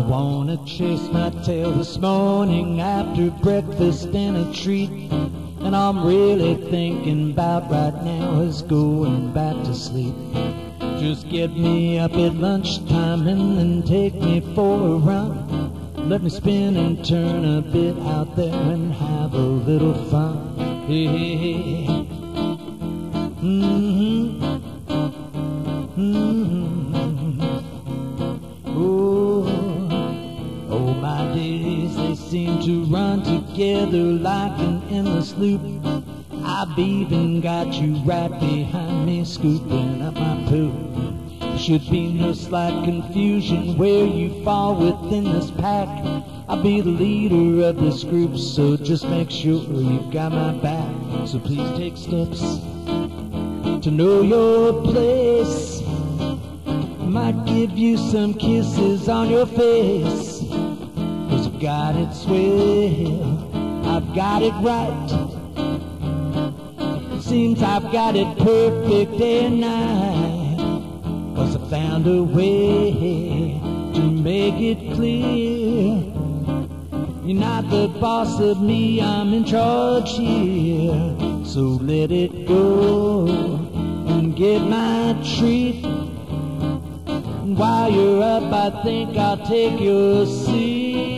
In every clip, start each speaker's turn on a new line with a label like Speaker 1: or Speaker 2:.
Speaker 1: wanna chase my tail this morning after breakfast and a treat. And I'm really thinking about right now is going back to sleep. Just get me up at lunchtime and then take me for a run. Let me spin and turn a bit out there and have a little fun. Hey, hey, hey. Oh, my days, they seem to run together like an endless loop. I've even got you right behind me, scooping up my poop. Should be no slight confusion where you fall within this pack. I'll be the leader of this group, so just make sure you've got my back. So please take steps to know your place. Might give you some kisses on your face, 'cause I've got it swell, I've got it right. Seems I've got it perfect day and night, 'cause I found a way to make it clear. You're not the boss of me, I'm in charge here. So let it go and get my treat. And while you're up, I think I'll take your seat.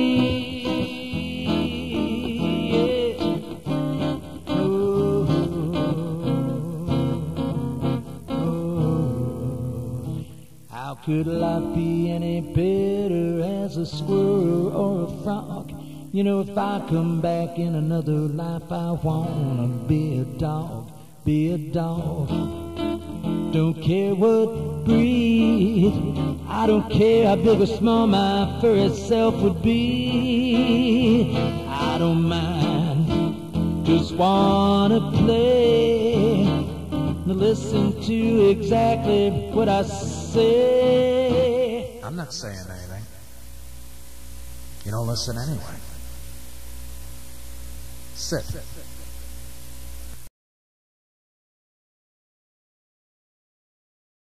Speaker 1: How could life be any better as a squirrel or a frog? You know, if I come back in another life, I wanna be a dog, be a dog. Don't care what breed, I don't care how big or small my furry self would be. I don't mind, just wanna play. Now listen to exactly what I say.
Speaker 2: I'm not saying anything. You don't listen anyway. Sit.